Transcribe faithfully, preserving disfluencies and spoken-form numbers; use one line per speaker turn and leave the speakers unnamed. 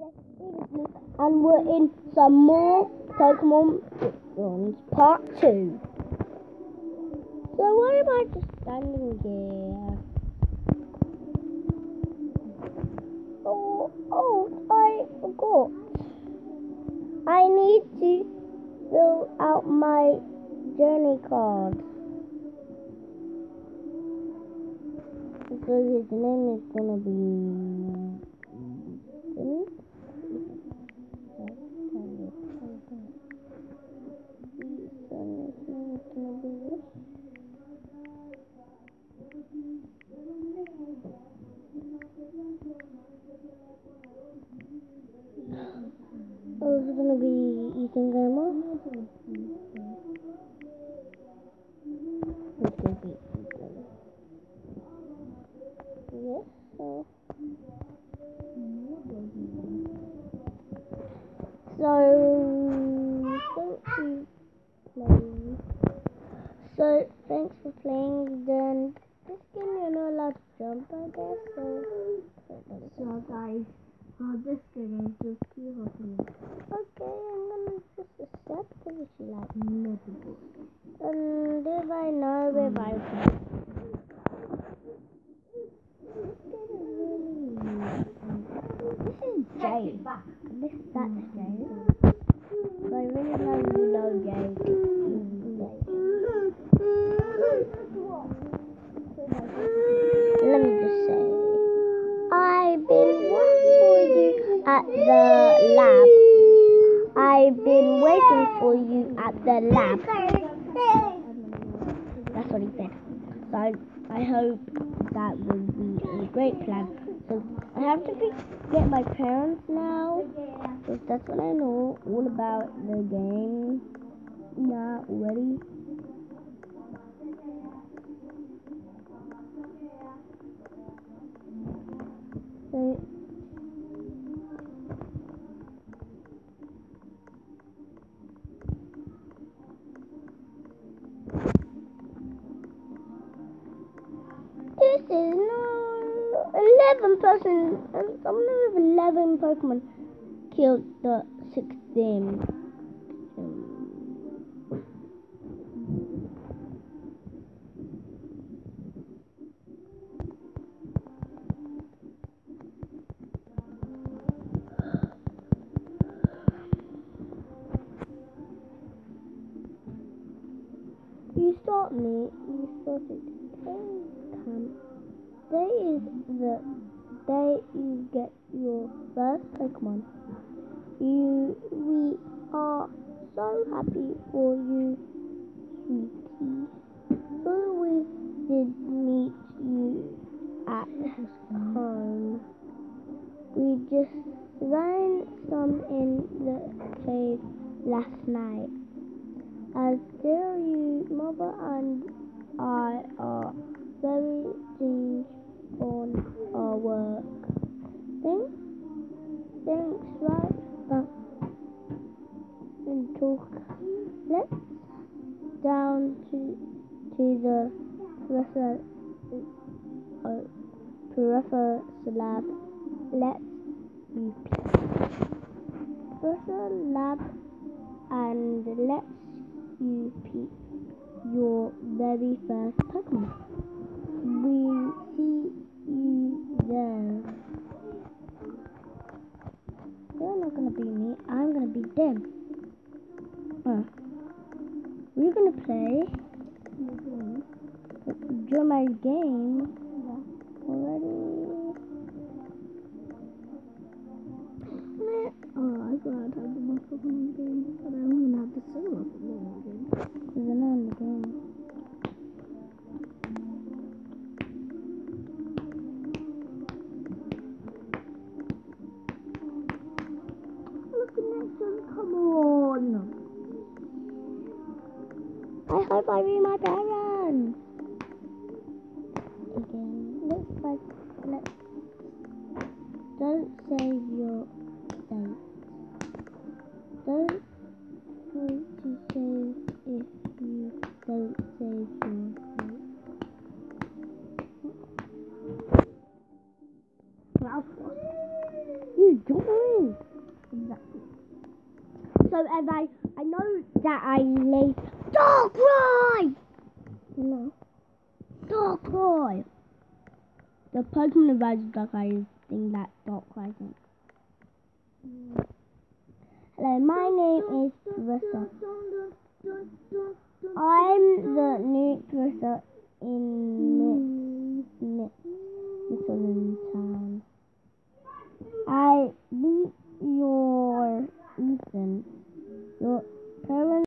And we're in some more Pokemon ones, part two. So why am I just standing here? Oh, oh, I forgot. I need to fill out my journey card. So his name is gonna be. Oh, it's gonna be Ethan Gamer. It's gonna be Ethan. Yes, so. So, thank you playing. So, thanks for playing. Then, this game you're not allowed to jump, I guess. So,
so guys, uh, this game is just cute for me.
Okay, I'm gonna just accept it if you like.
Not good.
And if I know if I can. This is Jade. This that's Jade. So I really know you know Jade. Let me just say, I've been waiting for you at the lab. I've been waiting for you at the lab. That's what he said. So I, I hope that will be a great plan. So I have to be, get my parents now, because that's what I know all about the game. Yeah, already. So this is no eleven person. Someone with eleven Pokemon killed the sixteen. You start me. You started. Come. Today is the day you get your first Pokemon. You, we are so happy for you, sweetie. So we did meet you at home. We just ran some in the cave last night. As dear you, mother and I are very pleased on our work. Thanks, thanks, right? Uh, and talk. Let's down to to the professor, uh, professor lab. Let's repeat. Professor lab, and let's you pick your very first Pokemon. We'll see you there. You're not gonna be me, I'm gonna be them. Uh, we're gonna play during my game already.
Oh, I thought I'd have the most Pokemon game, but I don't even have the single Pokemon game.
Because I'm not in the game.
Look at that, come on!
I hope I read my parents. Again, looks like let's don't save your date. Don't wait to save if you don't save your date.
Ralph,
You joined.
Exactly.
So as I, I know that I lay Dark Ride!
No.
Dark Ride! The Pokemon advisor Dark Ride is the thing that Dark Ride is. Hello, my name is Teresa. I'm the new Teresa in Little Town.